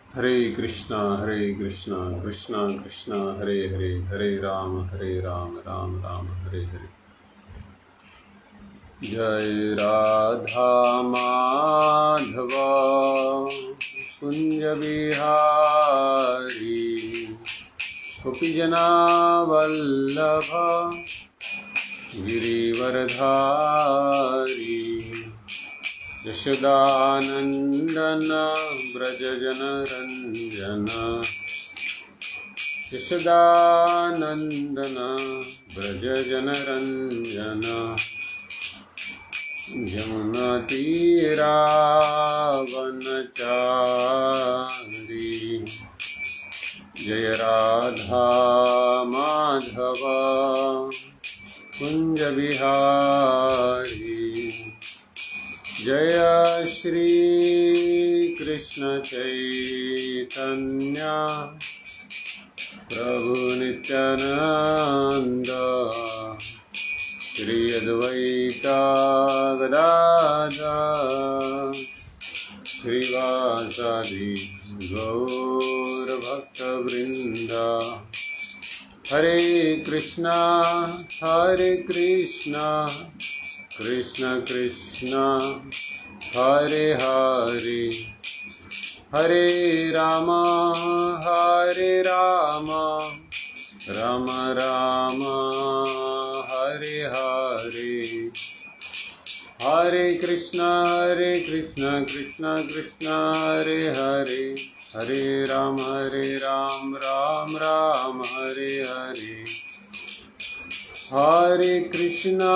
हरे कृष्णा कृष्णा कृष्णा हरे हरे, हरे राम राम राम हरे हरे। जय राधा माधव कुंज बिहारी, गोपीजना वल्लभ गिरिवरधारी। यशोदानंदन व्रज जनरंजन, यशोदानंदन व्रज जनरंजन। यमुना तीरावनचारी, जय राधा माधव कुंज बिहारी। जय श्री कृष्ण चैतन्य प्रभु नित्यानंद, श्री अद्वैता गदाधर श्रीवासादि गौर भक्तवृंद। हरे कृष्णा कृष्ण कृष्ण हरे हरे, हरे राम राम राम हरे हरे। हरे कृष्णा कृष्ण कृष्ण हरे हरे, हरे राम राम राम हरे हरे। हरे कृष्णा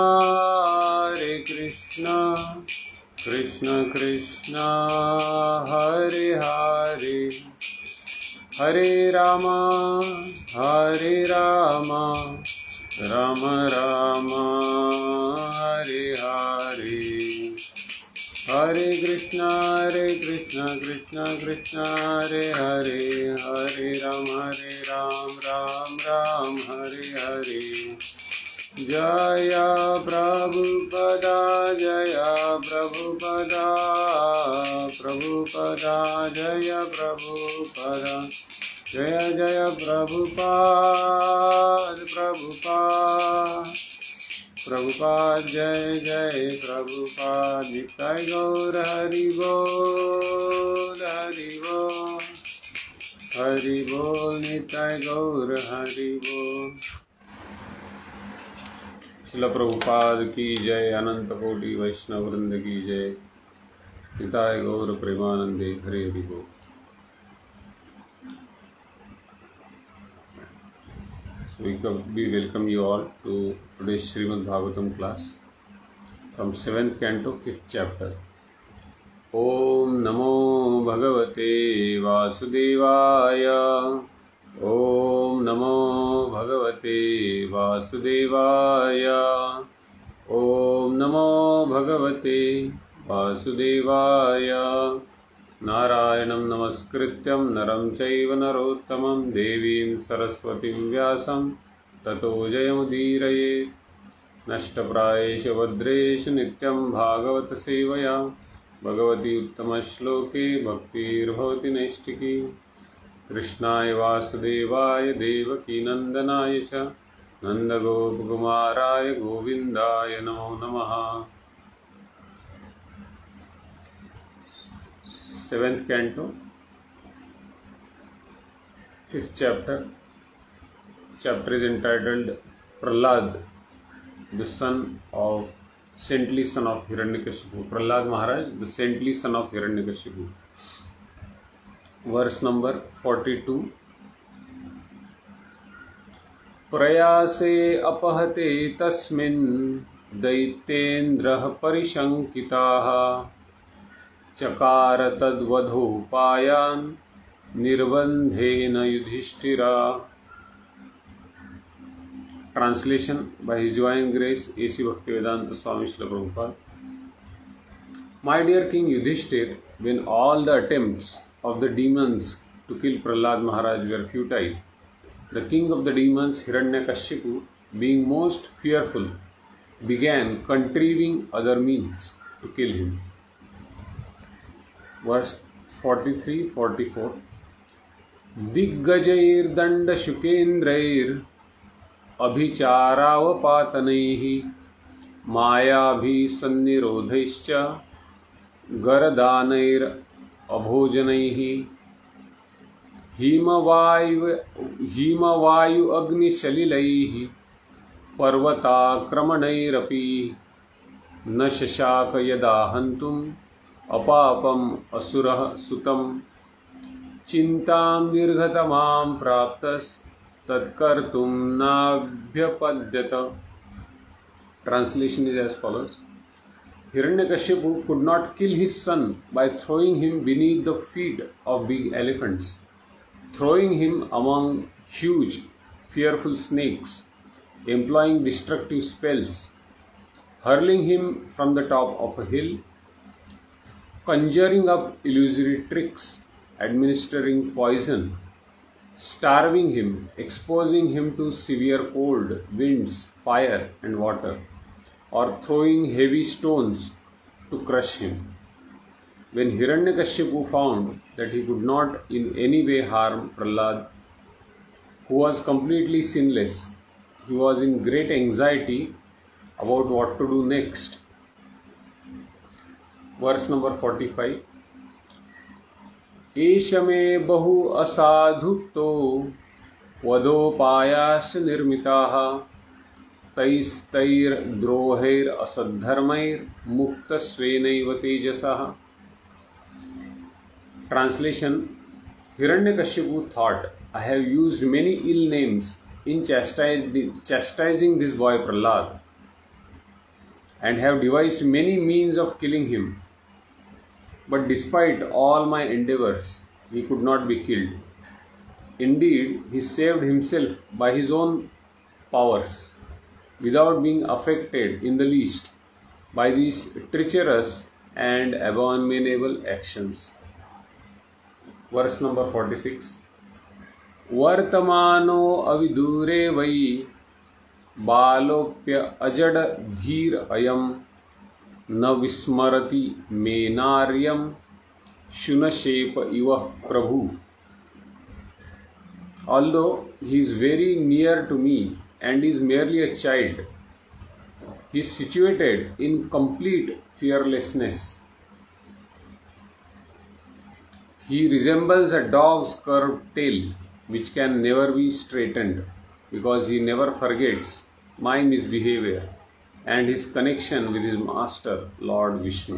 कृष्ण कृष्ण हरे हरे, हरे राम राम राम हरे हरे। हरे कृष्णा कृष्ण कृष्ण हरे हरे, हरे राम राम राम हरे हरे। जय प्रभुपदा जय प्रभुपदा, प्रभुपदा जय प्रभुपदा, जय जय प्रभुपाद प्रभुपाद, प्रभुपाद जय जय प्रभुपाद। निताय गौर हरि बोल हरि बोल, हरि बोल निताय गौर हरि बोल। श्रील प्रभुपाद की जय, अनंत कोटि वैष्णव वृंद की जय। निताय गौर प्रेमानंदे हरे हरि बोल। We welcome you all to today's Srimad Bhagavatam class from 7th canto 5th chapter. Om Namo Bhagavate Vasudevaya, Om Namo Bhagavate Vasudevaya, Om Namo Bhagavate Vasudevaya। नारायणं नमस्कृत्यं नरं चैव नरोत्तमं, देवीं सरस्वतीं व्यासं ततो जयमुदीरयेत्। नष्टप्रायेषु भद्रेषु नित्यं भागवत सेवया, भगवती उत्तमश्लोके भक्तिर्भवति नैष्टिकी। कृष्णाय वासुदेवाय देवकीनन्दनाय च नन्दगोपकुमाराय गोविन्दाय नमो नमः। 7th canto 5th chapter. Chapter is entitled Prahlad, the saintly son of Hiranyakashipu. Prahlad Maharaj, the saintly son of Hiranyakashipu. Verse number 42. प्रयासे अपहते तस्मिन् दैत्येन्द्रः परिशंकिताः, चकार तद्वधोपायान् निर्बंधेन Yudhishthira. Translation by His Divine Grace A.C. Bhaktivedanta Swami Srila Prabhupada. My dear King Yudhishthir, when all the attempts of the demons to kill Prahlad Maharaj were futile, the king of the demons Hiranyakashipu, being most fearful, began contriving other means to kill him. Verse 43-44 दिग्गजैर्दण्डशुकेन्द्रैर् अभिचारावपातनैः मायाभिसन्निरोधैश्च गरदानैर् अभोजनैः हिमवायु अग्निशलिलैः पर्वताक्रमणैरपि न शशाक यदा हन्तुम् अपापम् असुरः सुतम् चिन्तां निर्घतमां प्राप्तस्तत्कर्तुं नाभ्यपद्यत. Translation is as follows. Hiranyakashipu could not kill his son by throwing him beneath the feet of big elephants, throwing him among huge, fearful snakes, employing destructive spells, hurling him from the top of a hill, conjuring up illusory tricks, administering poison, starving him, exposing him to severe cold, winds, fire and water, or throwing heavy stones to crush him. When Hiranyakashipu found that he could not in any way harm Prahlad, who was completely sinless, he was in great anxiety about what to do next. Verse number 45. एषमे बहु असाधुक्तो वधोपायाश्च निर्मिताः तैस्तैर्द्रोहैरसद्धर्मैर्मुक्तस्वेनैव तेजसः. Translation. Hiranyakashipu thought, I have used many ill names in chastising this boy Prahlad, and have devised many means of killing him. But despite all my endeavors, he could not be killed. Indeed, he saved himself by his own powers, without being affected in the least by these treacherous and abominable actions. Verse number 46. Vartamano avidure vai balopya ajad dhir ayam न विस्मरति मेनार्यम shunashepa iva prabhu. Although he is very near to me and is merely a child, he is situated in complete fearlessness. He resembles a dog's curved tail, which can never be straightened, because he never forgets my misbehavior and his connection with his master, Lord Vishnu.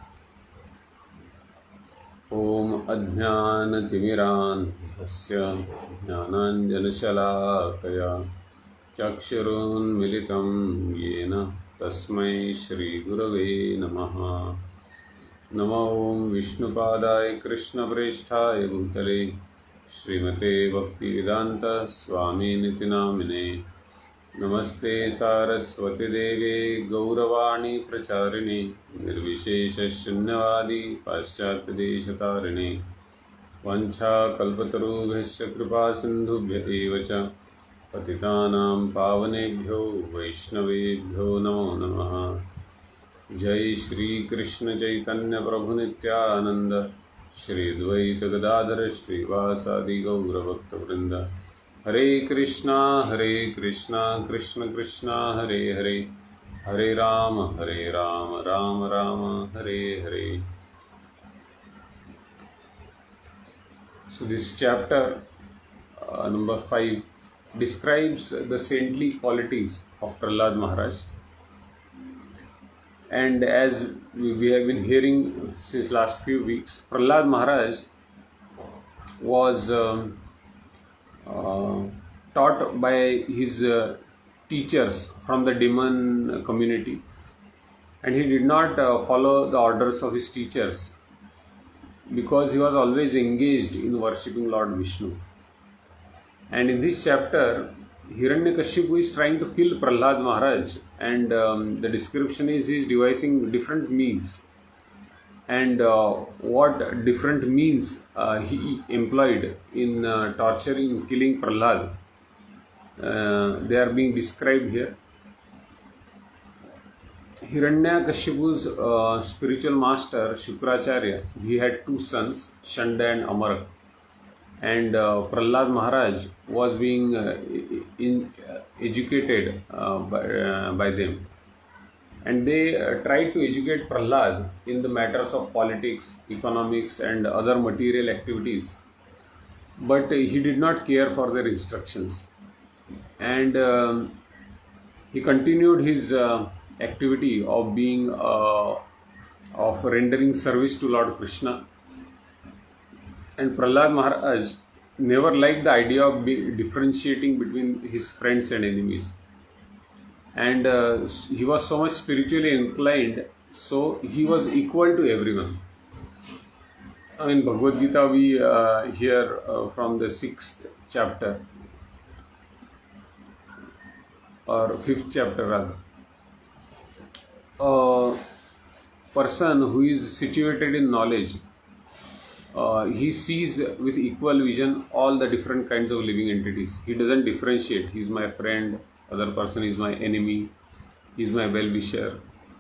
Om Ajnanatimirandhasya Jnananjanashalakaya Chakshurunmilitam Yena Tasmai Shri Gurave Namaha. Namo Om Vishnupadaya Krishna Preshthaya Bhutale Srimate Bhaktivedanta Swami Niti Namine. नमस्ते सारस्वती देवे गौरवाणी प्रचारिणे निर्विशेष शून्यवादी पाश्चात्य देशतारिणे वंशाकल्पतरुभ्यश्च कृपा सिन्धुभ्य एव च पतितानां पावनेभ्यो वैष्णवेभ्यो नमो नमः. जय श्री कृष्ण चैतन्य प्रभु नित्यानंद श्री द्वैत गदाधर श्रीवासादि गौरभक्तवृंद. हरे कृष्णा कृष्ण कृष्ण हरे हरे, हरे Ram Ram Ram Hare Hare. So this chapter number 5 describes the saintly qualities of Prahlad Maharaj, and as we have been hearing since last few weeks, Prahlad Maharaj was taught by his teachers from the demon community, and he did not follow the orders of his teachers because he was always engaged in worshipping Lord Vishnu. And in this chapter, Hiranyakashipu is trying to kill Prahlad Maharaj, and the description is he is devising different means, and what different means he employed in torturing, killing Prahlad, they are being described here. Hiranyakashipu's spiritual master Shukracharya, he had two sons, Shanda and Amarak, and Prahlad Maharaj was being educated by them, and they tried to educate Prahlad in the matters of politics, economics, and other material activities, but he did not care for their instructions, and he continued his activity of being of rendering service to Lord Krishna. And Prahlad Maharaj never liked the idea of differentiating between his friends and enemies, and he was so much spiritually inclined, so he was equal to everyone. In Bhagavad Gita we hear from the 6th chapter or 5th chapter rather, a person who is situated in knowledge, he sees with equal vision all the different kinds of living entities. He doesn't differentiate. He is my friend, other person is my enemy, he is my well-wisher.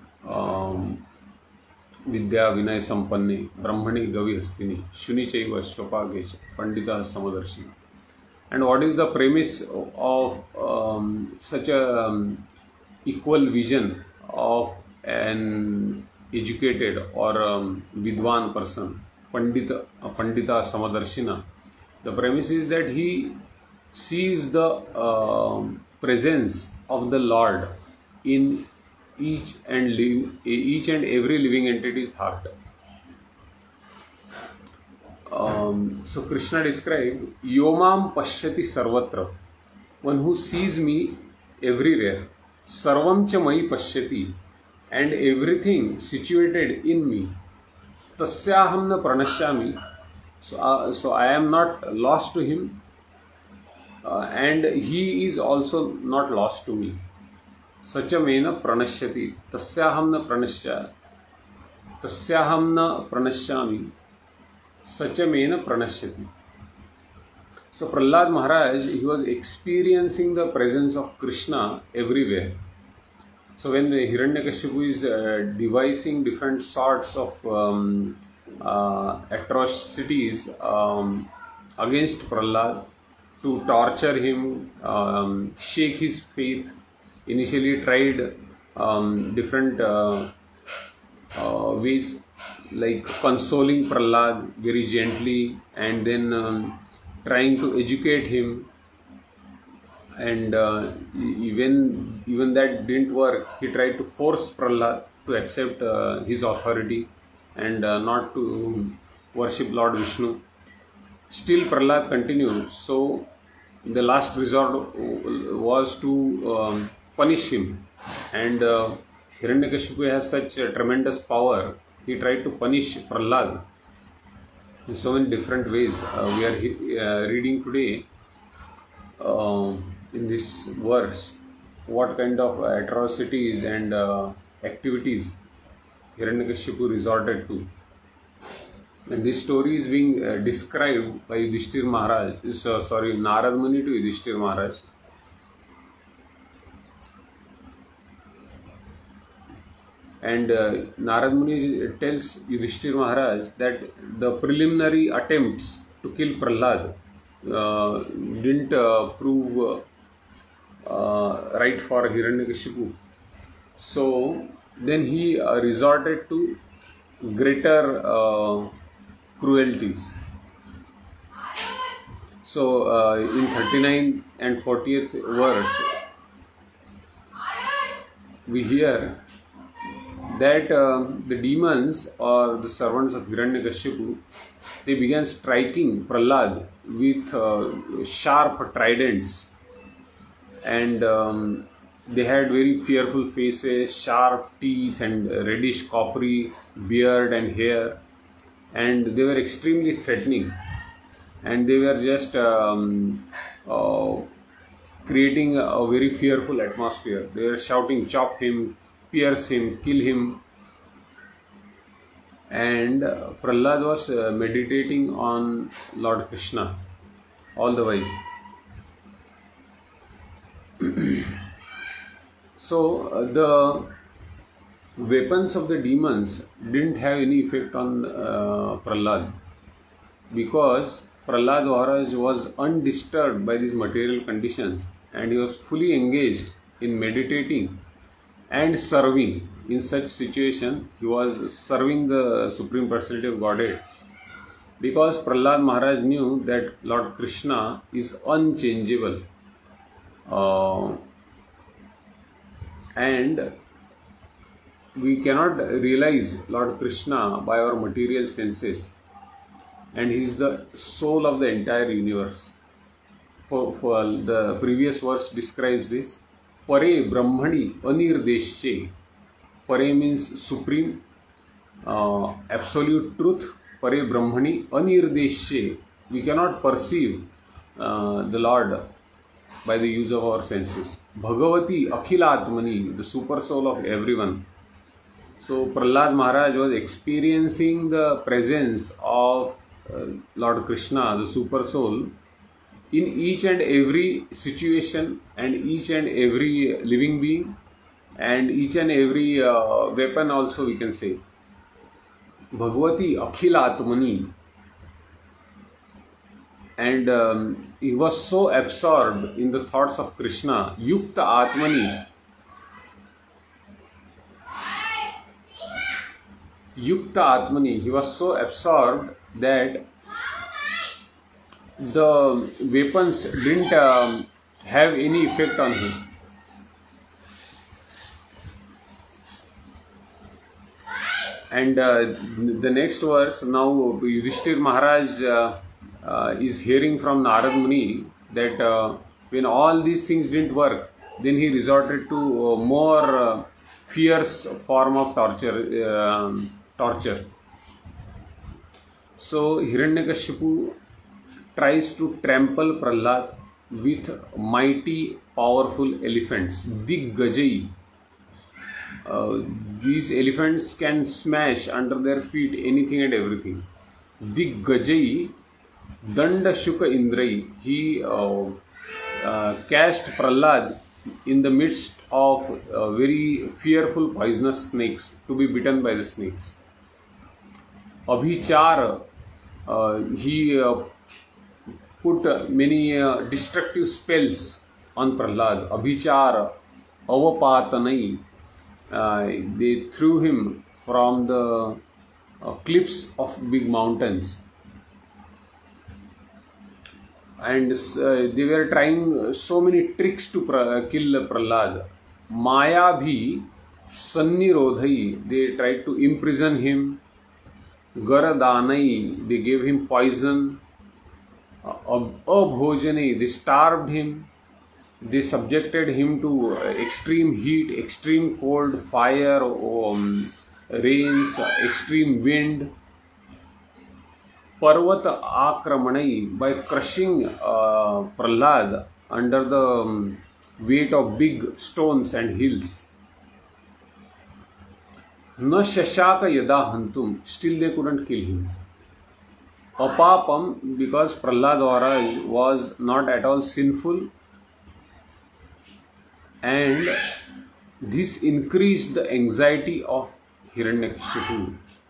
Vidya Vinay Sampanne, Brahmani Gavi Hastini, Shuni Chaiva Shvapagesh, Pandita Samadarshi. And what is the premise of such a equal vision of an educated or Vidwan person, Pandita Samadarshina? The premise is that he sees the presence of the Lord in each and every living entity's heart. So Krishna described Yomam Pashyati Sarvatra, one who sees me everywhere, Sarvam cha Mai Pashyati, and everything situated in me, Tasyaham na Pranashyami, so I am not lost to him, and he is also not lost to me. Sachamena Pranashyati, Tasyaham na Pranashyami, Sachamena Pranashyati. So Prahlad Maharaj, he was experiencing the presence of Krishna everywhere. So when Hiranyakashipu is devising different sorts of atrocities against Prahlad to torture him, shake his faith, initially tried different ways, like consoling Prahlad very gently, and then trying to educate him, and even that didn't work. He tried to force Prahlad to accept his authority and not to worship Lord Vishnu. Still Prahlad continued, so the last resort was to punish him, and Hiranyakashipu has such a tremendous power. He tried to punish Prahlad in so many different ways. We are reading today in this verse what kind of atrocities and activities Hiranyakashipu resorted to. And this story is being described by Yudhishthir Maharaj, Narad Muni to Yudhishthir Maharaj. And Narad Muni tells Yudhishthir Maharaj that the preliminary attempts to kill Prahlad didn't prove right for Hiranyakashipu. So then he resorted to greater cruelties. So in 39th and 40th verse, we hear that the demons or the servants of Hiranyakashipu, they began striking Prahlad with sharp tridents, and they had very fearful faces, sharp teeth, and reddish coppery beard and hair, and they were extremely threatening, and they were just creating a very fearful atmosphere. They were shouting, chop him, pierce him, kill him. And Prahlad was meditating on Lord Krishna all the way. So the weapons of the demons didn't have any effect on Prahlad, because Prahlad Maharaj was undisturbed by these material conditions and he was fully engaged in meditating and serving. In such situation, he was serving the Supreme Personality of Godhead, because Prahlad Maharaj knew that Lord Krishna is unchangeable, and we cannot realize Lord Krishna by our material senses, and he is the soul of the entire universe. For the previous verse describes this. Pare Brahmani Anirdeshe. Pare means supreme, absolute truth. Pare Brahmani Anirdeshe. We cannot perceive the Lord by the use of our senses. Bhagavati Akhilatmani, the super soul of everyone. So Prahlad Maharaj was experiencing the presence of Lord Krishna, the super soul, in each and every situation and each and every living being and each and every weapon also, we can say. Bhagavati Akhilatmani. And he was so absorbed in the thoughts of Krishna, Yukta Atmani. Yukta Atmani, he was so absorbed that the weapons didn't have any effect on him. And the next verse, now Yudhishthir Maharaj is hearing from Narad Muni that when all these things didn't work, then he resorted to more fierce form of torture. So Hiranyakashipu tries to trample Prahlad with mighty powerful elephants, Diggajai. These elephants can smash under their feet anything and everything. Diggajai Danda Shuka Indrai. He cast Prahlad in the midst of very fearful poisonous snakes, to be bitten by the snakes. Abhichar, he put many destructive spells on Prahlad. Abhichar, Avapatanai. They threw him from the cliffs of big mountains. And they were trying so many tricks to kill Prahlad. Maya bhi sannirodhai, they tried to imprison him. Garadanai, they gave him poison. Abhojanai, they starved him. They subjected him to extreme heat, extreme cold, fire, rains, extreme wind. Parvata Akramanai, by crushing Prahlad under the weight of big stones and hills. Na Shashaka Yada Hantum, still they couldn't kill him. Apapam, because Prahlad Maharaj was not at all sinful, and this increased the anxiety of Hiranyakashipu.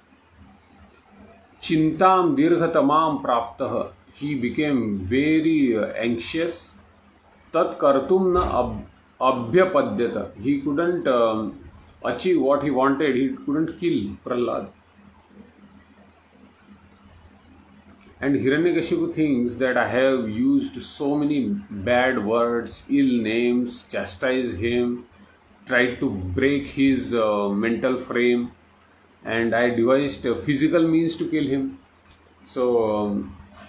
Chintam dirghatamam praptah, he became very anxious. Tat kartum na abhyapadyata, he couldn't achieve what he wanted, he couldn't kill Prahlad. And Hiranyakashipu thinks that I have used so many bad words, ill names, chastised him, tried to break his mental frame, and I devised physical means to kill him. So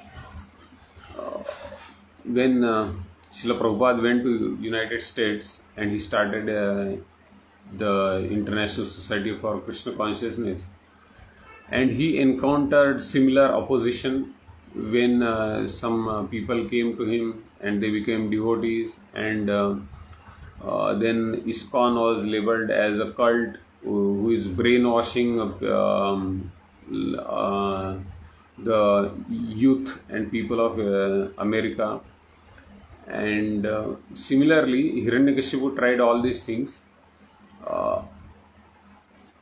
when Srila Prabhupada went to United States and he started the International Society for Krishna Consciousness, and he encountered similar opposition when some people came to him and they became devotees, and then ISKCON was labeled as a cult who is brainwashing the youth and people of America. And similarly, Hiranyakashipu tried all these things.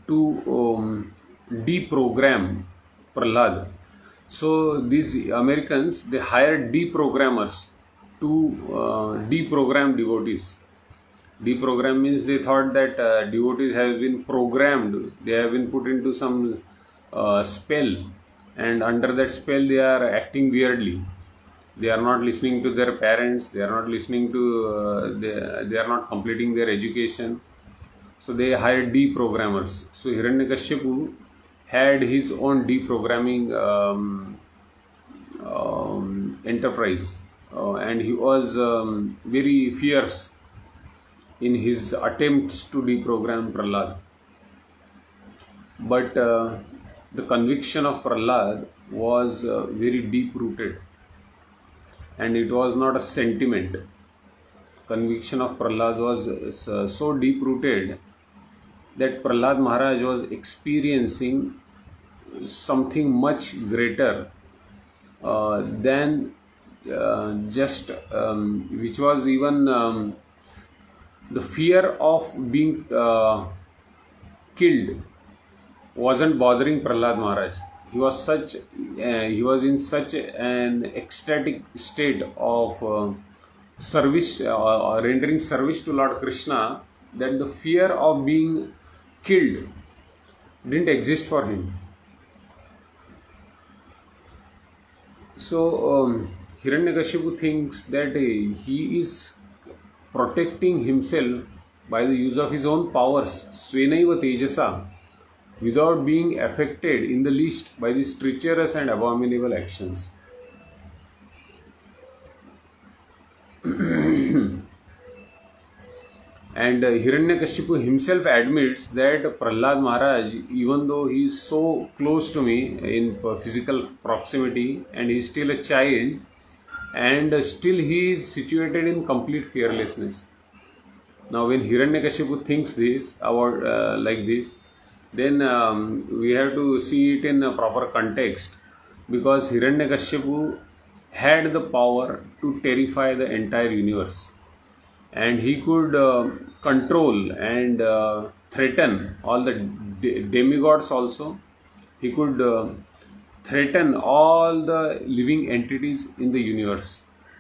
to deprogram Prahlad. So these Americans, they hired deprogrammers to deprogram devotees. Deprogram means they thought that devotees have been programmed, they have been put into some spell, and under that spell they are acting weirdly. They are not listening to their parents, they are not listening to, they are not completing their education. So they hired deprogrammers. So Hiranyakashipu had his own deprogramming enterprise, and he was very fierce in his attempts to deprogram Prahlad. But the conviction of Prahlad was very deep rooted, and it was not a sentiment. Conviction of Prahlad was so deep rooted that Prahlad Maharaj was experiencing something much greater than just which was even the fear of being killed wasn't bothering Prahlad Maharaj. He was in such an ecstatic state of service, rendering service to Lord Krishna, that the fear of being killed didn't exist for him. So Hiranyakashipu thinks that he is protecting himself by the use of his own powers, Svenaiva Tejasa, without being affected in the least by these treacherous and abominable actions. And Hiranyakashipu himself admits that Prahlad Maharaj, even though he is so close to me in physical proximity and he is still a child, and still he is situated in complete fearlessness. Now when Hiranyakashipu thinks this about like this, then we have to see it in a proper context, because Hiranyakashipu had the power to terrify the entire universe, and he could control and threaten all the demigods also. He could threaten all the living entities in the universe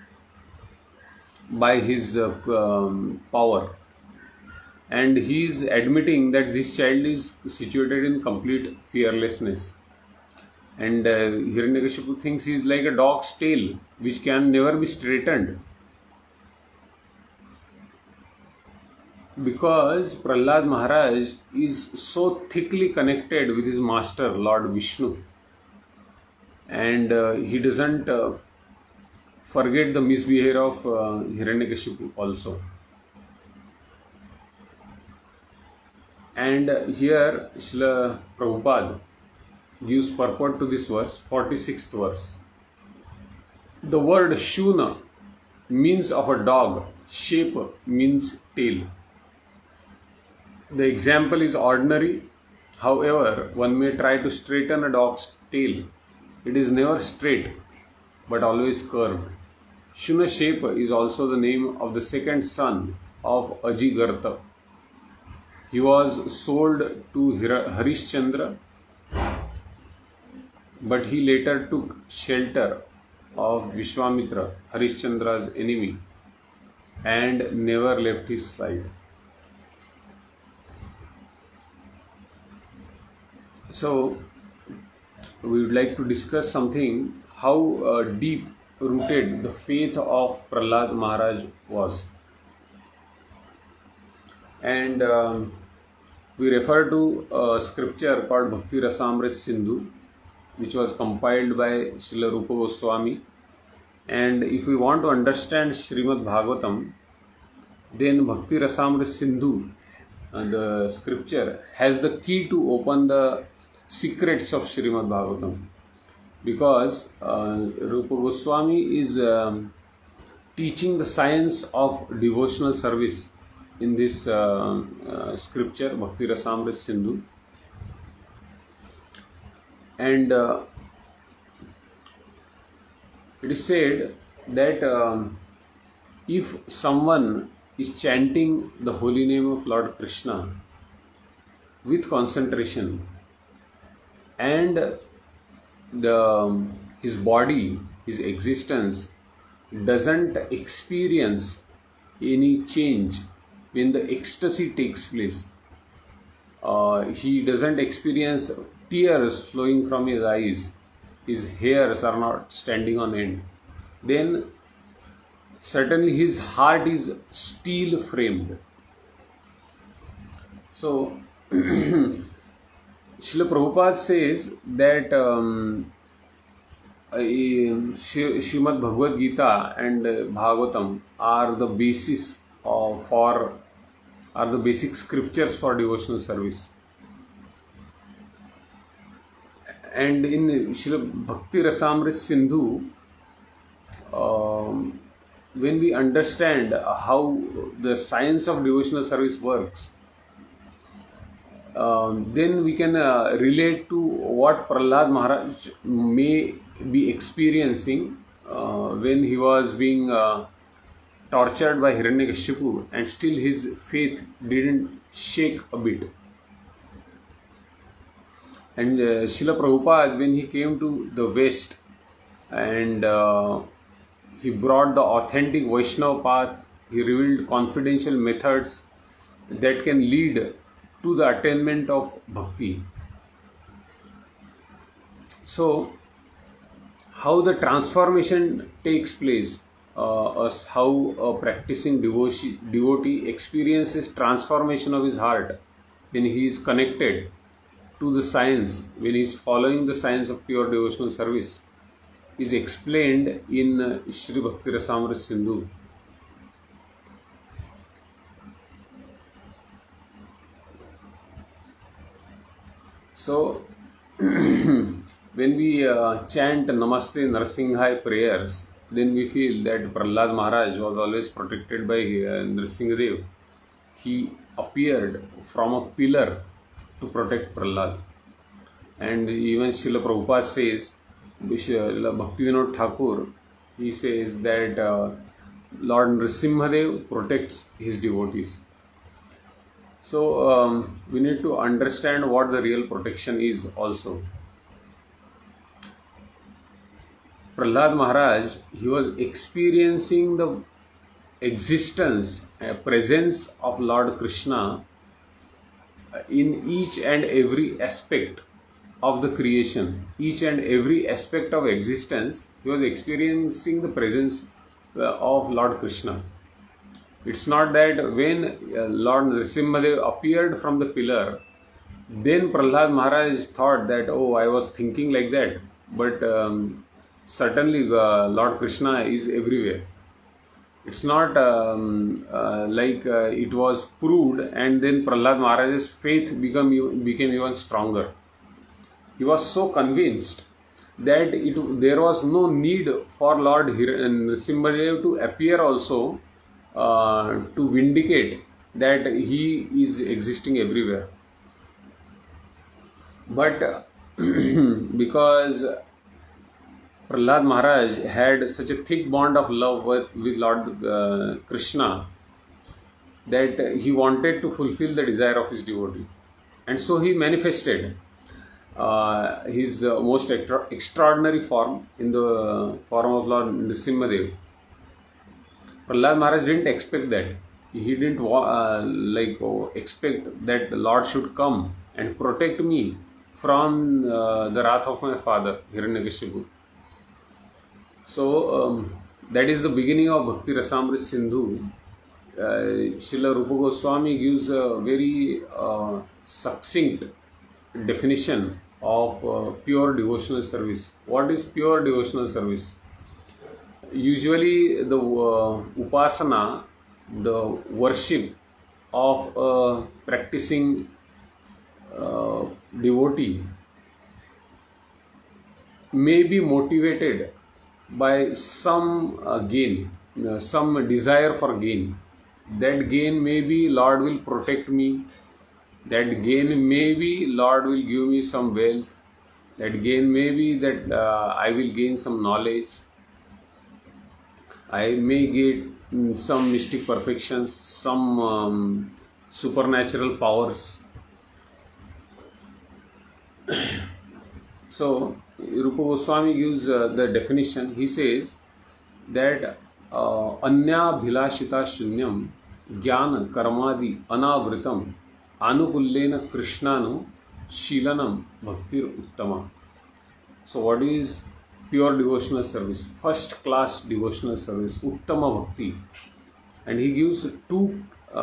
by his power. And he is admitting that this child is situated in complete fearlessness. And Hiranyakashipu thinks he is like a dog's tail which can never be straightened, because Prahlad Maharaj is so thickly connected with his master Lord Vishnu, and he doesn't forget the misbehavior of Hiranyakashipu also. And here Srila Prabhupada gives purport to this verse, 46th verse. The word Shuna means of a dog, shape means tail. The example is ordinary. However, one may try to straighten a dog's tail. It is never straight, but always curved. Shuna shape is also the name of the second son of Ajigartha. He was sold to Harishchandra, but he later took shelter of Vishwamitra, Harishchandra's enemy, and never left his side. So, we would like to discuss something, how deep rooted the faith of Prahlad Maharaj was. And we refer to a scripture called Bhakti Rasamrit Sindhu, which was compiled by Srila Rupa Goswami. And if we want to understand Srimad Bhagavatam, then Bhakti Rasamrit Sindhu, the scripture, has the key to open the secrets of Srimad Bhagavatam, because Rupa Goswami is teaching the science of devotional service in this scripture, Bhakti Rasamrit Sindhu. And it is said that if someone is chanting the holy name of Lord Krishna, with concentration, and his body, his existence doesn't experience any change when the ecstasy takes place. He doesn't experience tears flowing from his eyes, his hairs are not standing on end. Then certainly his heart is steel framed. So Srila Prabhupada says that Srimad Bhagavad Gita and Bhagavatam are the basis are the basic scriptures for devotional service. And in Srila Bhakti Rasamrit Sindhu, when we understand how the science of devotional service works, then we can relate to what Prahlad Maharaj may be experiencing when he was being tortured by Hiranyakashipu, and still his faith didn't shake a bit. And Srila Prabhupada, when he came to the West and he brought the authentic Vaishnava path, he revealed confidential methods that can lead to the attainment of bhakti. So, how the transformation takes place, how a practicing devotee experiences transformation of his heart when he is connected to the science, when he is following the science of pure devotional service, is explained in Shri Bhakti Rasamrit Sindhu. So, when we chant Namaste Narasimhai prayers, then we feel that Prahlad Maharaj was always protected by Nrsimhadev. He appeared from a pillar to protect Prahlad. And even Srila Prabhupada says, Srila Bhaktivinoda Thakur, he says that Lord Nrsimhadev protects his devotees. So we need to understand what the real protection is also. Prahlad Maharaj, he was experiencing the existence, presence of Lord Krishna in each and every aspect of the creation, each and every aspect of existence. He was experiencing the presence of Lord Krishna. It's not that when Lord Nrsimhadev appeared from the pillar, then Prahlad Maharaj thought that, oh, I was thinking like that. But certainly Lord Krishna is everywhere. It's not like it was proved and then Prahlad Maharaj's faith became even stronger. He was so convinced that there was no need for Lord Nrsimhadev to appear also to vindicate that he is existing everywhere. But because Prahlad Maharaj had such a thick bond of love with Lord Krishna, that he wanted to fulfill the desire of his devotee. And so he manifested his most extraordinary form in the form of Lord Nrsimhadev. Prahlad Maharaj didn't expect that. He didn't expect that the Lord should come and protect me from the wrath of my father, Hiranyakashipu. So that is the beginning of Bhakti Rasamrit Sindhu. Srila Rupa Goswami gives a very succinct definition of pure devotional service. What is pure devotional service? Usually the upasana, the worship of a practicing devotee may be motivated by some gain, some desire for gain. That gain may be Lord will protect me. That gain may be Lord will give me some wealth. That gain may be that I will gain some knowledge. I may get some mystic perfections, some supernatural powers. So Rupa Goswami gives the definition. He says that anya bhilashita shunyam jnana karmadi anavritam anukullena krishnanu shilanam bhaktir uttama. So what is pure devotional service? First class devotional service, uttama bhakti. And he gives two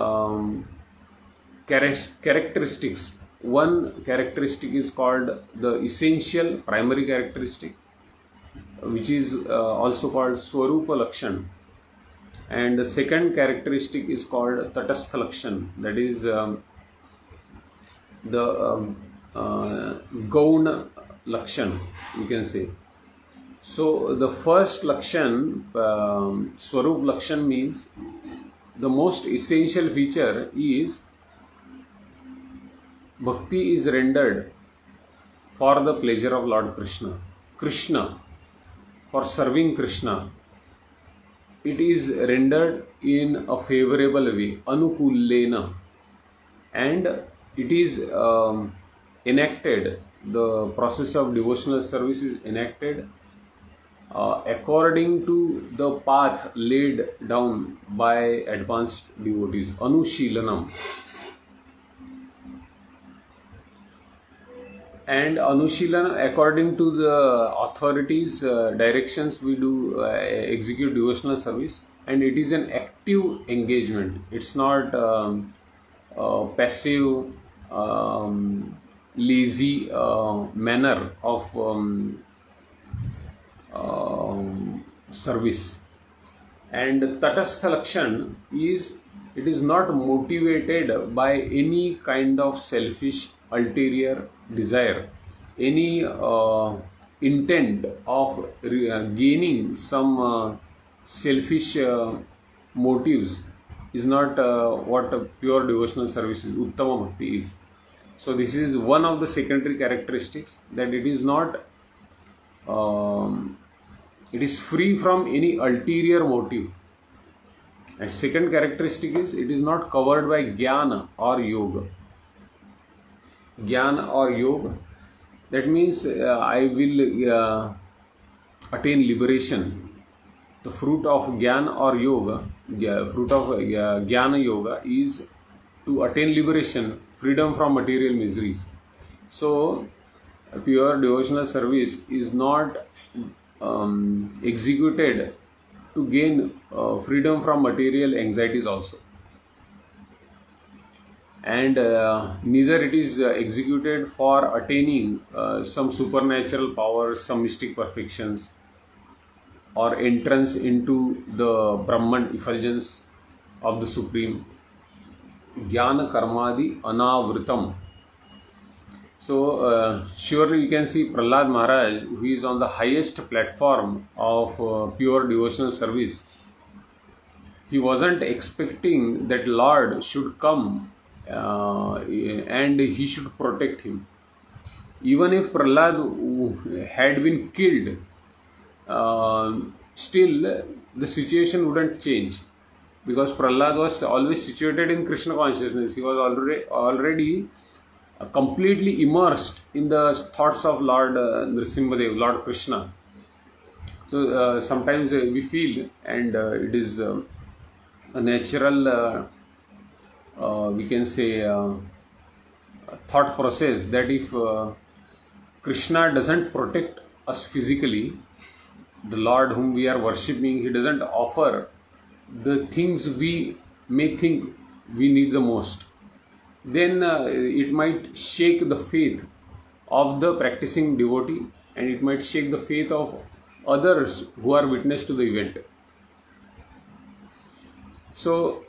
characteristics. One characteristic is called the essential primary characteristic, which is also called Swarupa Lakshan. And the second characteristic is called Tatastha Lakshan, that is the Gauna Lakshan, you can say. So the first Lakshan, Swarup Lakshan, means the most essential feature is bhakti is rendered for the pleasure of Lord Krishna. Krishna, for serving Krishna, it is rendered in a favorable way, anukullena, and it is enacted, the process of devotional service is enacted according to the path laid down by advanced devotees, anushilanam. And Anushilan, according to the authorities' directions, we do execute devotional service, and it is an active engagement. It's not passive, lazy manner of service. And Tatastha Lakshan is, it is not motivated by any kind of selfish ulterior desire, any intent of gaining some selfish motives, is not what a pure devotional service is, Uttama Bhakti is. So this is one of the secondary characteristics, that it is not, it is free from any ulterior motive. And second characteristic is, it is not covered by Jnana or Yoga. Jnana or Yoga, that means I will attain liberation. The fruit of Jnana or Yoga, fruit of Jnana Yoga is to attain liberation, freedom from material miseries. So pure devotional service is not executed to gain freedom from material anxieties also. And neither it is executed for attaining some supernatural powers, some mystic perfections, or entrance into the Brahman effulgence of the Supreme. Jnana Karmadi Anavritam. So surely you can see Prahlad Maharaj, who is on the highest platform of pure devotional service. He wasn't expecting that Lord should come and he should protect him. Even if Prahlad had been killed, still the situation wouldn't change, because Prahlad was always situated in Krishna consciousness. He was already completely immersed in the thoughts of Lord Nrsimhadev, Lord Krishna. So sometimes we feel, and it is a natural we can say thought process, that if Krishna doesn't protect us physically, the Lord whom we are worshipping, he doesn't offer the things we may think we need the most, then it might shake the faith of the practicing devotee, and it might shake the faith of others who are witness to the event. So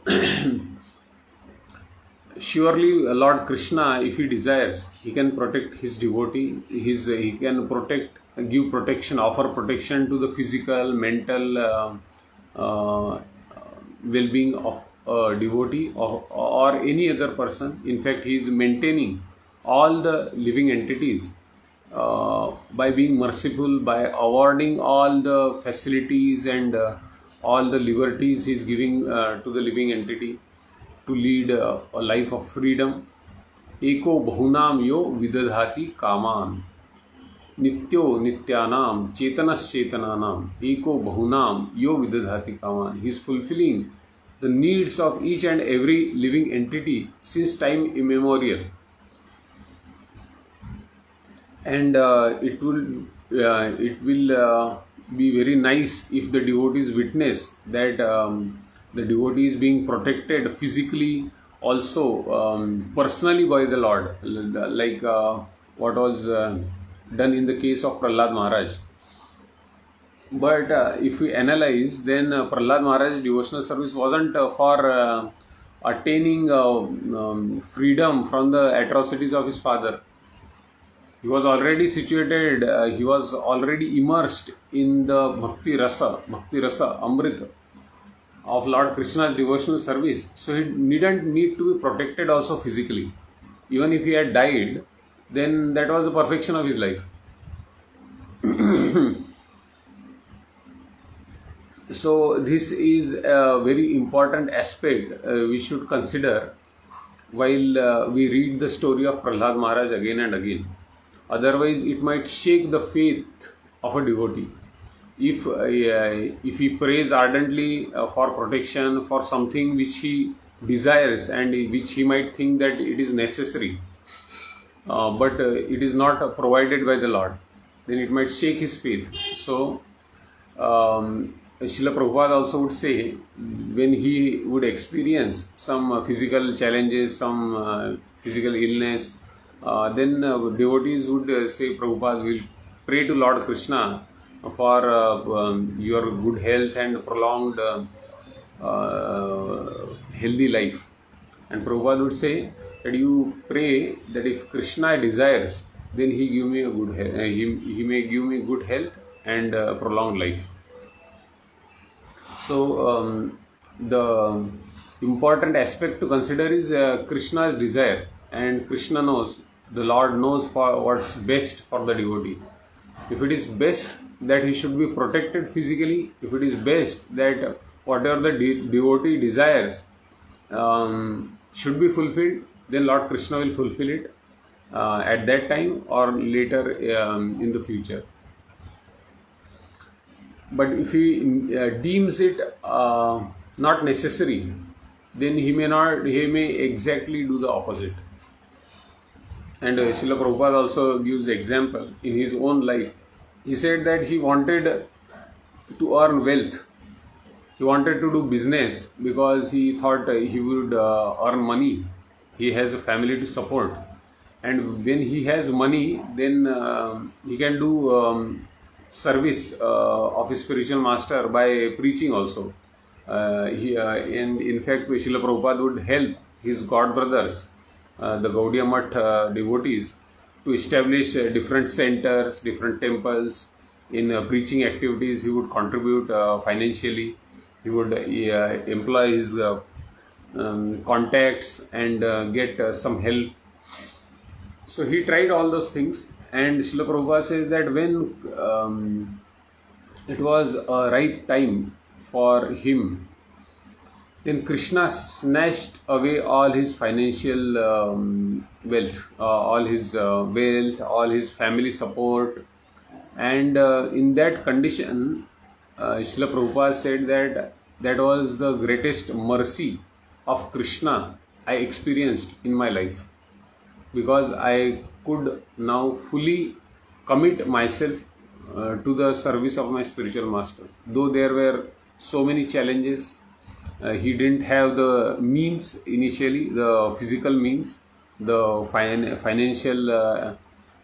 surely Lord Krishna, if he desires, he can protect his devotee. He can protect, give protection, offer protection to the physical, mental well-being of a devotee or any other person. In fact, he is maintaining all the living entities by being merciful, by awarding all the facilities and all the liberties he is giving to the living entity to lead a life of freedom. एको बहुनाम यो विदधाति कामान, नित्यो नित्यानाम चेतनश्चेतनानाम एको बहुनाम यो विदधाति kaman. He is fulfilling the needs of each and every living entity since time immemorial. And it will be very nice if the devotees witness that the devotee is being protected physically, also personally by the Lord, like what was done in the case of Prahlad Maharaj. But if we analyze, then Prahlad Maharaj's devotional service wasn't for attaining freedom from the atrocities of his father. He was already situated, he was already immersed in the Bhakti Rasa, Amrit of Lord Krishna's devotional service. So he didn't need to be protected also physically. Even if he had died, then that was the perfection of his life. So this is a very important aspect we should consider while we read the story of Prahlad Maharaj again and again. Otherwise, it might shake the faith of a devotee. If he prays ardently for protection, for something which he desires and which he might think that it is necessary, but it is not provided by the Lord, then it might shake his faith. So, Srila Prabhupada also would say, when he would experience some physical challenges, some physical illness, then devotees would say, Prabhupada will pray to Lord Krishna for your good health and prolonged healthy life. And Prabhupada would say that you pray that if Krishna desires, then he give me a good health, he may give me good health and prolonged life. So the important aspect to consider is Krishna's desire, and Krishna knows, the Lord knows for what's best for the devotee. If it is best that he should be protected physically, if it is best that whatever the devotee desires should be fulfilled, then Lord Krishna will fulfill it at that time or later in the future. But if he deems it not necessary, then he may exactly do the opposite. And Srila Prabhupada also gives example in his own life. He said that he wanted to earn wealth. He wanted to do business because he thought he would earn money. He has a family to support. And when he has money, then he can do service of his spiritual master by preaching also. And in fact, Srila Prabhupada would help his god brothers, the Gaudiya Math devotees, to establish different centers, different temples. In preaching activities, he would contribute financially. He would employ his contacts and get some help. So he tried all those things, and Srila Prabhupada says that when it was a right time for him, then Krishna snatched away all his financial wealth, all his all his family support. And in that condition, Srila Prabhupada said that that was the greatest mercy of Krishna I experienced in my life, because I could now fully commit myself to the service of my spiritual master. Though there were so many challenges, he didn't have the means initially, the physical means, the financial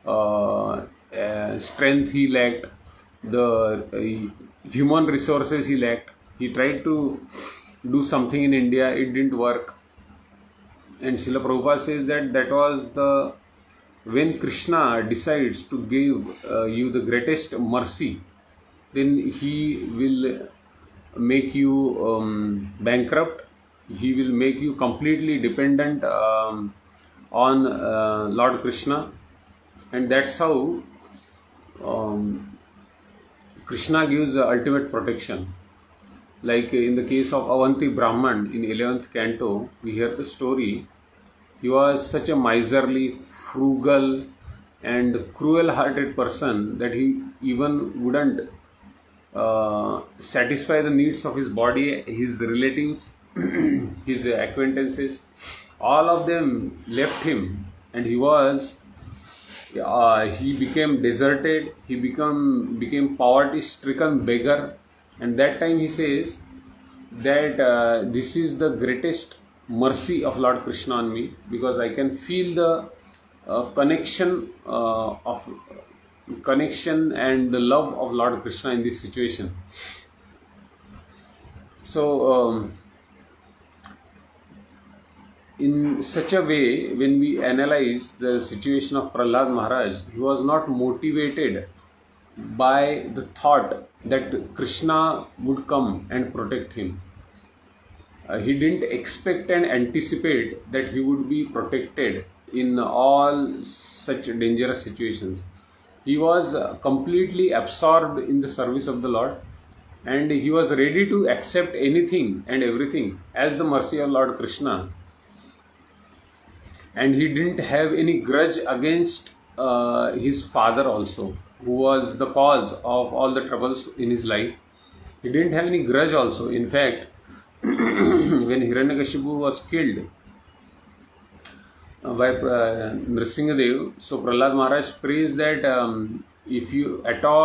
strength he lacked, the human resources he lacked. He tried to do something in India, it didn't work. And Srila Prabhupada says that that was the, when Krishna decides to give you the greatest mercy, then he will make you bankrupt. He will make you completely dependent on Lord Krishna. And that's how Krishna gives the ultimate protection. Like in the case of Avanti Brahman in 11th canto, we hear the story He was such a miserly, frugal, and cruel-hearted person that he even wouldn't satisfy the needs of his body, his relatives, his acquaintances. All of them left him, and he became deserted. He became poverty-stricken beggar, and that time he says that this is the greatest mercy of Lord Krishna on me, because I can feel the connection and the love of Lord Krishna in this situation. So in such a way, when we analyze the situation of Prahlad Maharaj, he was not motivated by the thought that Krishna would come and protect him. He didn't expect and anticipate that he would be protected in all such dangerous situations. He was completely absorbed in the service of the Lord, and he was ready to accept anything and everything as the mercy of Lord Krishna. And he didn't have any grudge against his father also, who was the cause of all the troubles in his life. He didn't have any grudge also. In fact, when Hiranyakashipu was killed by Nrsimhadev, so Prahlad Maharaj prays that if you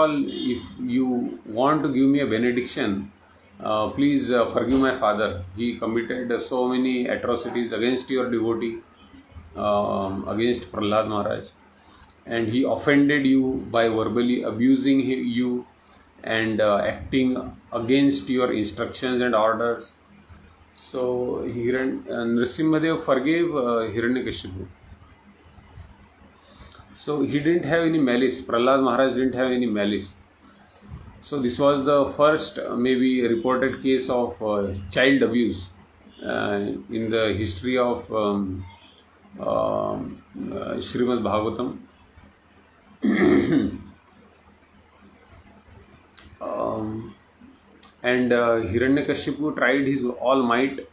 want to give me a benediction, please forgive my father. He committed so many atrocities against your devotee, against Prahlad Maharaj, and he offended you by verbally abusing you and acting against your instructions and orders. So Nrsimhadev forgave Hiranyakashipu. So he didn't have any malice. Prahlad Maharaj didn't have any malice. So this was the first maybe reported case of child abuse in the history of Srimad Bhagavatam. And Hiranyakashipu tried his all might,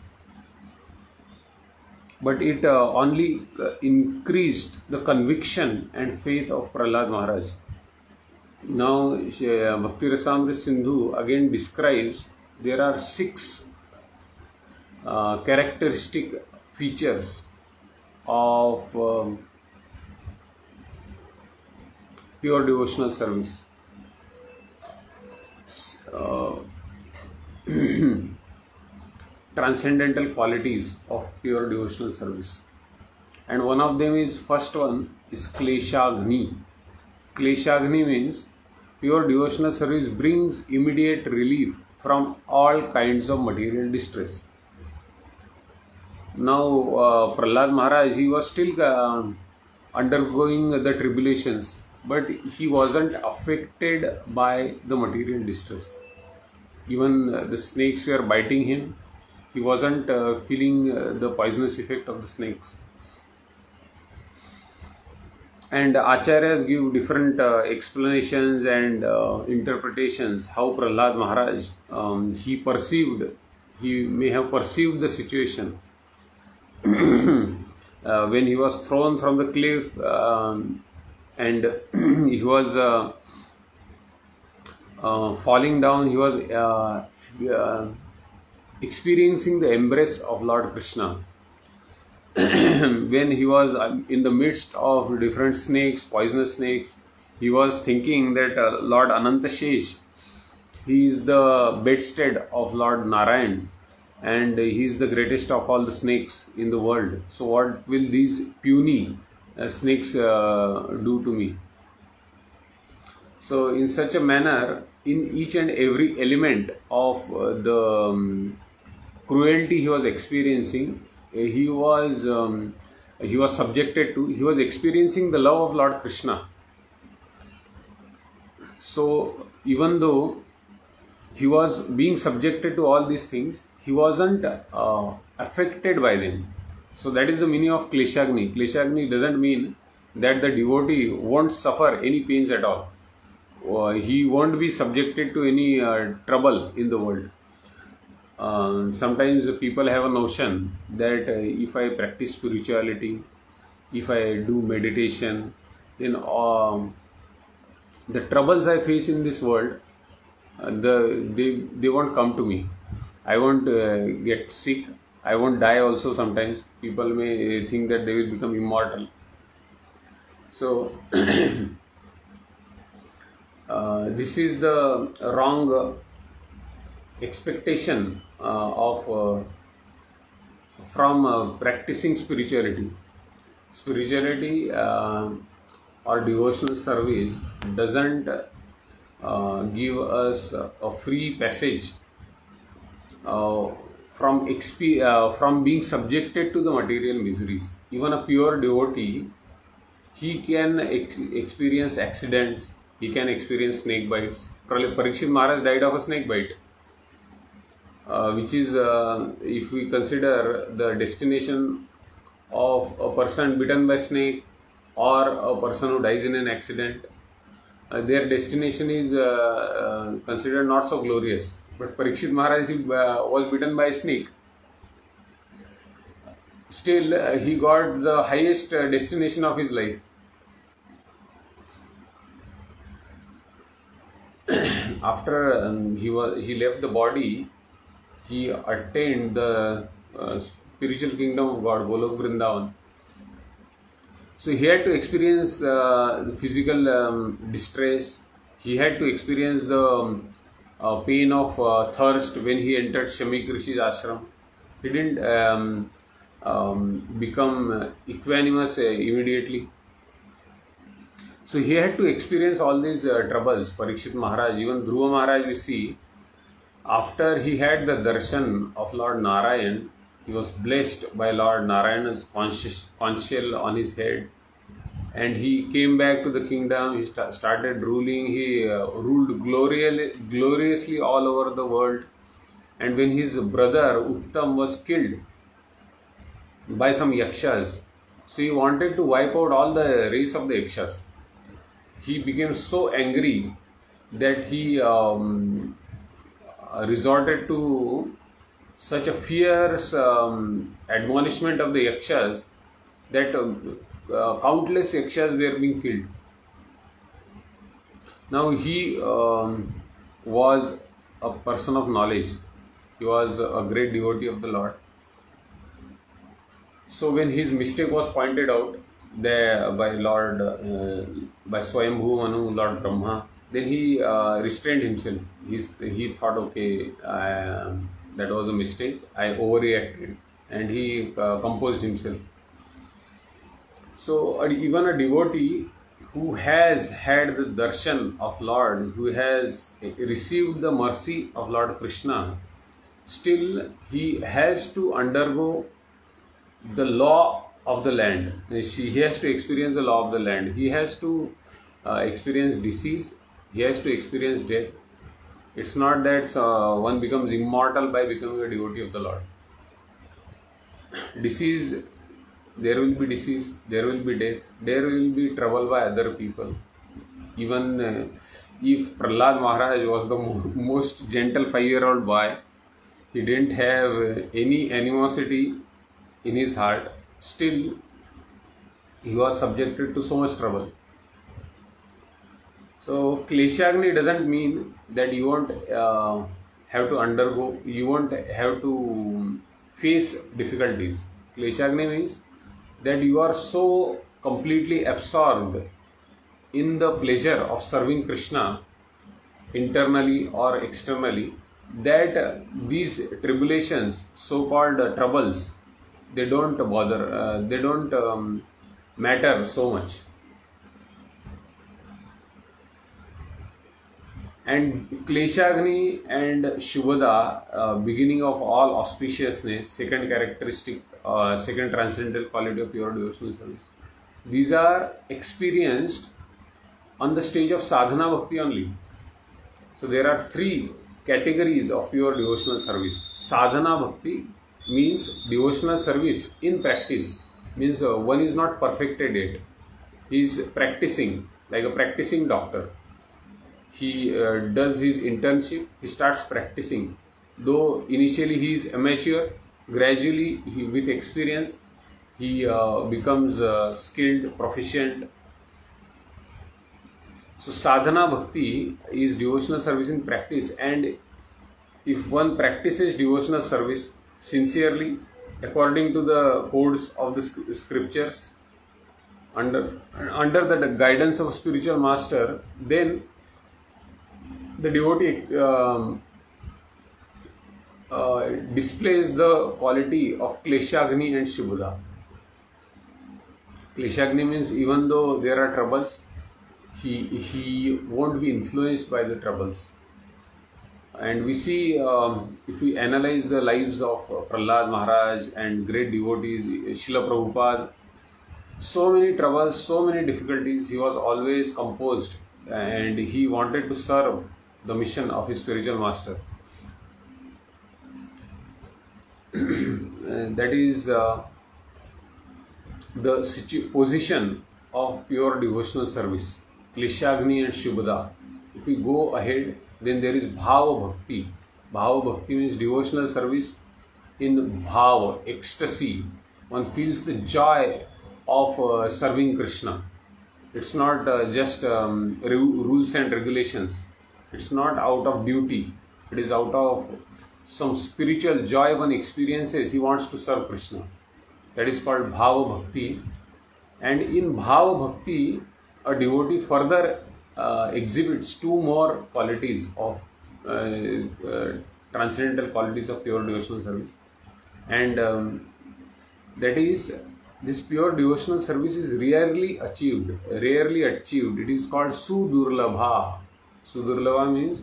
but it only increased the conviction and faith of Prahlad Maharaj. Now Bhakti Rasamrita Sindhu again describes there are 6 characteristic features of pure devotional service. Transcendental qualities of pure devotional service, and one of them is, first one is Kleshagni. Kleshagni means pure devotional service brings immediate relief from all kinds of material distress. Now Prahlad Maharaj, he was still undergoing the tribulations, but he wasn't affected by the material distress. Even the snakes were biting him. He wasn't feeling the poisonous effect of the snakes. And acharyas give different explanations and interpretations how Prahlad Maharaj he may have perceived the situation. When he was thrown from the cliff and he was falling down, he was experiencing the embrace of Lord Krishna. When he was in the midst of different snakes, poisonous snakes, he was thinking that Lord Anantashesh, he is the bedstead of Lord Narayan, and he is the greatest of all the snakes in the world. So what will these puny snakes do to me? So in such a manner, in each and every element of the cruelty he was experiencing, he was subjected to, he was experiencing the love of Lord Krishna. So even though he was being subjected to all these things, he wasn't affected by them. So that is the meaning of Kleshagni. Kleshagni doesn't mean that the devotee won't suffer any pains at all. He won't be subjected to any trouble in the world. sometimes people have a notion that if I practice spirituality, if I do meditation, then the troubles I face in this world, they won't come to me. I won't get sick. I won't die also. Sometimes people may think that they will become immortal. So this is the wrong expectation from practicing spirituality. Spirituality or devotional service doesn't give us a free passage from being subjected to the material miseries. Even a pure devotee, he can experience accidents, he can experience snake bites. Parikshit Maharaj died of a snake bite, which is, if we consider the destination of a person bitten by snake or a person who dies in an accident, their destination is considered not so glorious. But Parikshit Maharaj was bitten by a snake. Still, he got the highest destination of his life. After he left the body, he attained the spiritual kingdom of God, Golok Vrindavan. So he had to experience the physical distress. He had to experience the pain of thirst when he entered Shamik Rishi's ashram. He didn't become equanimous immediately. So he had to experience all these troubles. Parikshit Maharaj, even Dhruva Maharaj, we see, after he had the darshan of Lord Narayan, he was blessed by Lord Narayana's conch shell on his head, and he came back to the kingdom. He started ruling. He ruled gloriously all over the world. And when his brother Uttam was killed by some yakshas, so he wanted to wipe out all the race of the yakshas. He became so angry that he resorted to such a fierce admonishment of the yakshas that countless yakshas were being killed. Now he was a person of knowledge. He was a great devotee of the Lord. So when his mistake was pointed out there by by Swayambhu Manu, Lord Brahma, then he restrained himself. He thought, okay, that was a mistake. I overreacted, and he composed himself. So even a devotee who has had the darshan of Lord, who has received the mercy of Lord Krishna, still he has to undergo the law of the land. He has to experience the law of the land. He has to experience disease. He has to experience death. It's not that one becomes immortal by becoming a devotee of the Lord. Disease, there will be disease, there will be death, there will be trouble by other people. Even if Prahlad Maharaj was the most gentle 5-year-old boy, he didn't have any animosity in his heart, still he was subjected to so much trouble. So Kleshagni doesn't mean that you won't have to undergo, you won't have to face difficulties. Kleshagni means that you are so completely absorbed in the pleasure of serving Krishna internally or externally that these tribulations, so-called troubles, they don't bother, they don't matter so much. And Kleshagni and Shubhada, beginning of all auspiciousness, second characteristic, second transcendental quality of pure devotional service. These are experienced on the stage of sadhana bhakti only. So there are 3 categories of pure devotional service. Sadhana bhakti means devotional service in practice, means one is not perfected yet. He is practicing like a practicing doctor. He does his internship, he starts practicing. though initially he is amateur, gradually with experience he becomes skilled, proficient. So sadhana bhakti is devotional service in practice, and if one practices devotional service sincerely according to the codes of the scriptures, under the guidance of a spiritual master, then the devotee displays the quality of Kleshagni and Shubhuda. Kleshagni means even though there are troubles, he won't be influenced by the troubles. And we see, if we analyze the lives of Prahlad Maharaj and great devotees, Srila Prabhupada, so many troubles, so many difficulties, he was always composed and he wanted to serve the mission of his spiritual master. That is the position of pure devotional service, Kleshagni and Shubhuda. If we go ahead, then there is Bhava Bhakti. Bhava Bhakti means devotional service in Bhava, ecstasy. One feels the joy of serving Krishna. It's not just rules and regulations. It's not out of duty. It is out of some spiritual joy one experiences. He wants to serve Krishna. That is called Bhava Bhakti. And in Bhava Bhakti, a devotee further exhibits two more qualities of transcendental qualities of pure devotional service. And that is, this pure devotional service is rarely achieved. It is called Sudurlabha. Sudurlabha means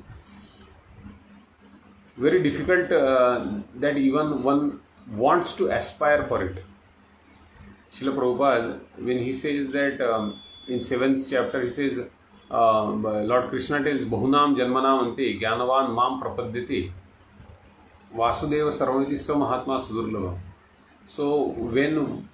very difficult, that even one wants to aspire for it. Srila Prabhupada, when he says that in 7th chapter, he says, Lord Krishna tells, Bahunam Janmanam Ante Gyanavan Mam Prapadyate Vasudeva Sarvamiti Sa Mahatma Sudurlabha. So when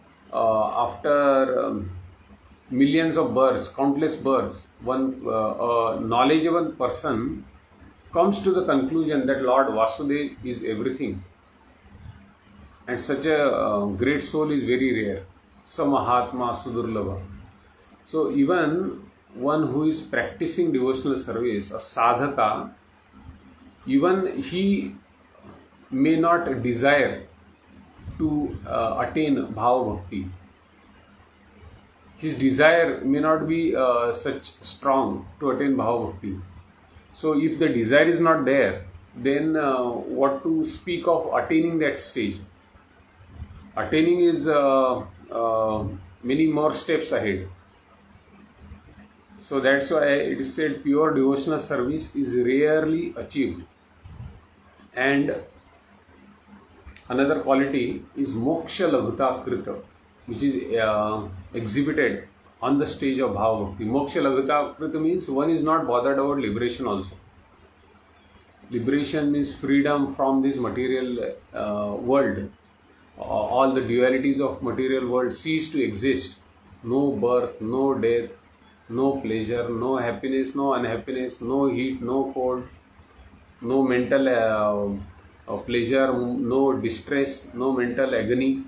after millions of births, countless births, one knowledgeable person comes to the conclusion that Lord Vasudeva is everything, and such a great soul is very rare. Samahatma Sudurlabha. So even one who is practicing devotional service, a sadhaka, even he may not desire to attain Bhava Bhakti. His desire may not be such strong to attain Bhava Bhakti. So if the desire is not there, then what to speak of attaining that stage? Attaining is many more steps ahead. So that's why it is said pure devotional service is rarely achieved. And another quality is Moksha Laghuta Krita, which is exhibited on the stage of Bhava Bhakti. Moksha Laghuta Krita means one is not bothered about liberation also. Liberation means freedom from this material world. All the dualities of material world cease to exist. No birth, no death, no pleasure, no happiness, no unhappiness, no heat, no cold, no mental pleasure, no distress, no mental agony.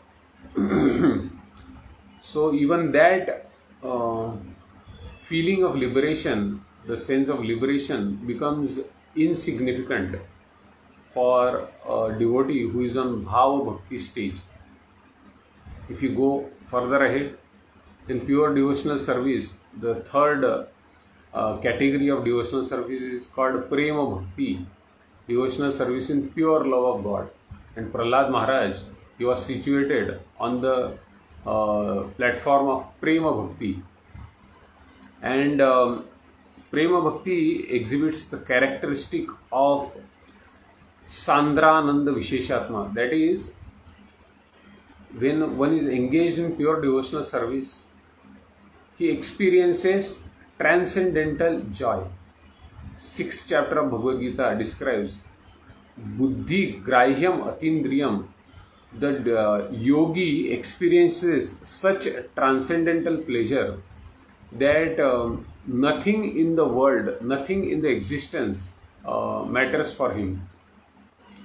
So even that feeling of liberation, the sense of liberation, becomes insignificant for a devotee who is on Bhava Bhakti stage. If you go further ahead, in pure devotional service, the third category of devotional service is called Prema Bhakti, devotional service in pure love of God. And Prahlad Maharaj, he was situated on the platform of Prema Bhakti. And Prema Bhakti exhibits the characteristic of Sandrananda Visheshatma. That is, when one is engaged in pure devotional service, he experiences transcendental joy. 6th chapter of Bhagavad Gita describes Buddhi Grahyam Atindriyam. The yogi experiences such transcendental pleasure that nothing in the world, nothing in the existence matters for him.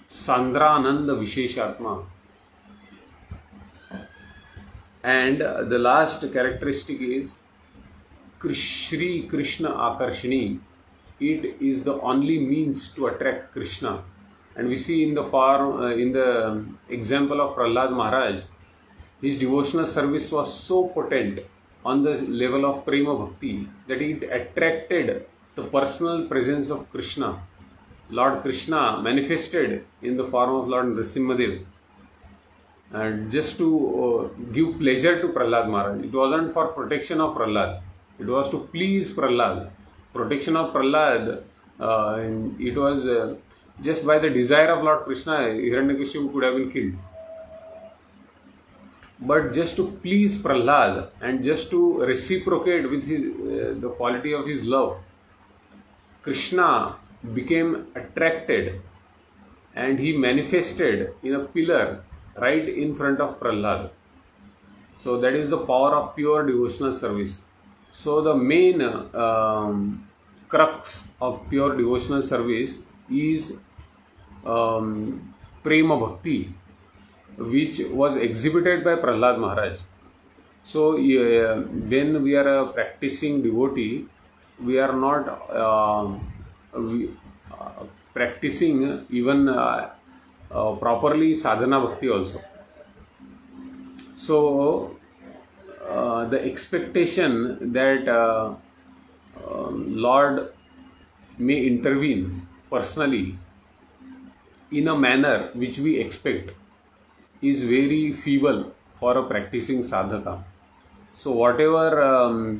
Sandrananda Visheshatma. And the last characteristic is Shri Krishna Akarshini. It is the only means to attract Krishna. And we see in the example of Prahlad Maharaj, his devotional service was so potent on the level of Prema Bhakti that it attracted the personal presence of Krishna. Lord Krishna manifested in the form of Lord Nrsimhadev, and just to give pleasure to Prahlad Maharaj. It wasn't for protection of Prahlad, it was to please Prahlad. Protection of Prahlad, it was just by the desire of Lord Krishna, Hiranyakashipu could have been killed. But just to please Prahlad and just to reciprocate with the quality of his love, Krishna became attracted and he manifested in a pillar right in front of Prahlad. So that is the power of pure devotional service. So the main crux of pure devotional service is Prema Bhakti, which was exhibited by Prahlad Maharaj. So when we are a practicing devotee, we are not practicing even properly sadhana bhakti also. So the expectation that Lord may intervene personally in a manner which we expect is very feeble for a practicing sadhaka. So whatever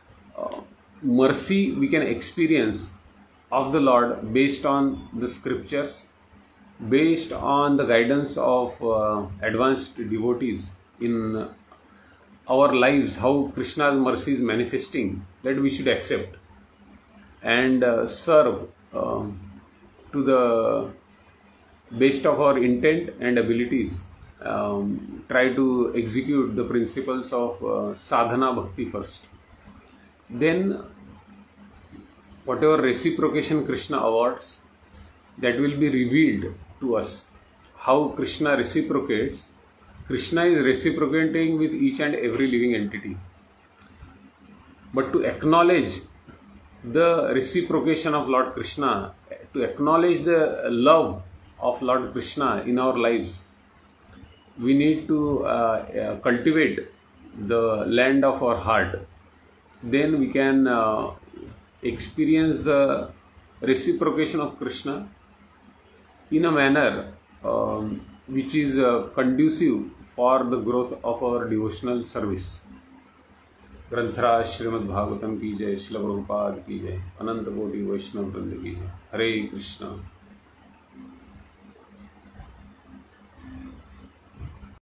mercy we can experience of the Lord based on the scriptures, based on the guidance of advanced devotees in our lives, how Krishna's mercy is manifesting, that we should accept and serve to the best of our intent and abilities. Try to execute the principles of sadhana bhakti first. Then whatever reciprocation Krishna awards, that will be revealed to us. How Krishna reciprocates. Krishna is reciprocating with each and every living entity. But to acknowledge the reciprocation of Lord Krishna, to acknowledge the love of Lord Krishna in our lives, we need to cultivate the land of our heart. Then we can experience the reciprocation of Krishna in a manner which is conducive for the growth of our devotional service. ग्रंथराज Shrimad Bhagavatam की जय, श्रील प्रभुपाद की जय, अनंत कोटि वैष्णव वृंद की जय। हरे कृष्णा।